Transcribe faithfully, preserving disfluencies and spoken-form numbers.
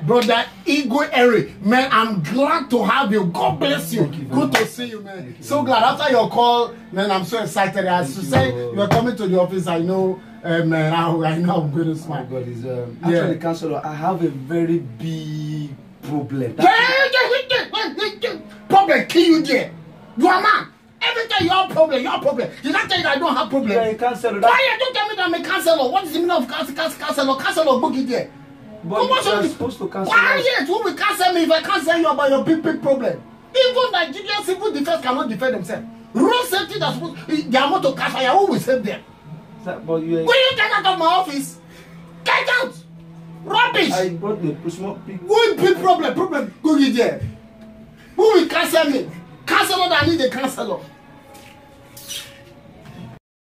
Brother Igwe Eric, man, I'm glad to have you. God bless you. you Good much. to see you, man. You so glad. After your call, man, I'm so excited. As you say, you're coming to the office, I know, uh, man, I, I know I'm going to smile. Oh God, is um, Yeah. actually, Counselor, I have a very big problem. Yeah, yeah, yeah, yeah, yeah. Problem kill you there. You are man. Every time you have problem, you have problem. Did I tell you that I don't have problem? Yeah, Counselor. Why you don't tell me that I'm a counselor? What is the meaning of counselor? Counselor, counselor, boogie there. But Come you on, are so- supposed to cancel. Why yes? Who will cancel me if I cancel you about your big, big problem? Even Nigerian civil defense cannot defend themselves. Road safety that's supposed they are to catch fire. Who will save them? But you, Will you get out of my office? Get out! Rubbish! I brought the small pig. What big problem? Problem? Go get there. Who will cancel me? Counselor that need a counselor.